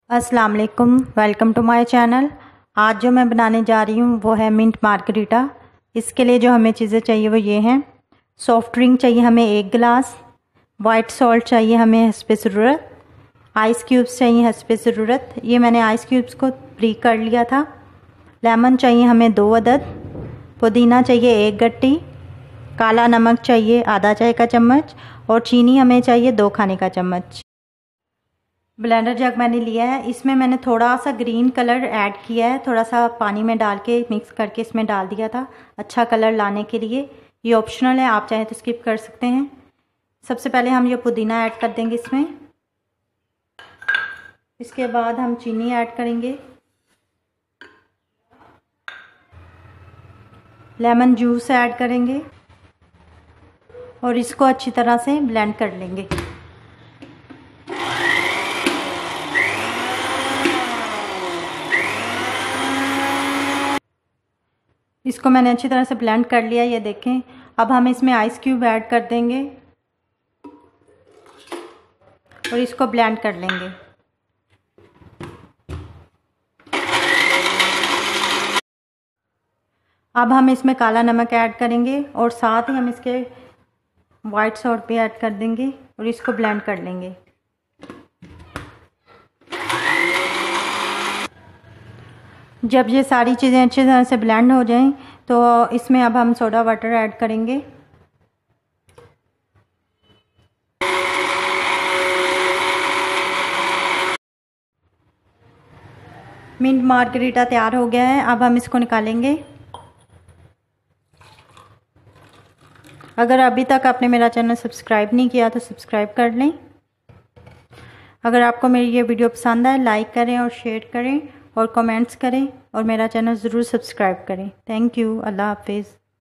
अस्सलाम वालेकुम, welcome to my channel. आज जो मैं बनाने जा रही हूँ वो है मिंट मार्गरीटा। इसके लिए जो हमें चीज़ें चाहिए वो ये हैं। सॉफ्ट ड्रिंक चाहिए हमें 1 गिलास, वाइट सॉल्ट चाहिए हमें हस्बे ज़रूरत, आइस क्यूब्स चाहिए हस्बे ज़रूरत। ये मैंने आइस क्यूब्स को ब्रीक कर लिया था। लेमन चाहिए हमें 2 अदद, पुदीना चाहिए 1 गट्टी, काला नमक चाहिए आधा चाय का चम्मच और चीनी हमें चाहिए 2 खाने का चम्मच। ब्लेंडर जग मैंने लिया है, इसमें मैंने थोड़ा सा ग्रीन कलर ऐड किया है, थोड़ा सा पानी में डाल के मिक्स करके इसमें डाल दिया था अच्छा कलर लाने के लिए। ये ऑप्शनल है, आप चाहें तो स्किप कर सकते हैं। सबसे पहले हम ये पुदीना ऐड कर देंगे इसमें। इसके बाद हम चीनी ऐड करेंगे, लेमन जूस ऐड करेंगे और इसको अच्छी तरह से ब्लेंड कर लेंगे। इसको मैंने अच्छी तरह से ब्लेंड कर लिया, ये देखें। अब हम इसमें आइस क्यूब ऐड कर देंगे और इसको ब्लेंड कर लेंगे। अब हम इसमें काला नमक ऐड करेंगे और साथ ही हम इसके वाइट सॉल्ट भी ऐड कर देंगे और इसको ब्लेंड कर लेंगे। जब ये सारी चीज़ें अच्छी तरह से ब्लेंड हो जाएं तो इसमें अब हम सोडा वाटर ऐड करेंगे। मिंट मार्गरीटा तैयार हो गया है, अब हम इसको निकालेंगे। अगर अभी तक आपने मेरा चैनल सब्सक्राइब नहीं किया तो सब्सक्राइब कर लें। अगर आपको मेरी ये वीडियो पसंद आए लाइक करें और शेयर करें और कमेंट्स करें और मेरा चैनल ज़रूर सब्सक्राइब करें। Thank you. अल्लाह हाफिज़।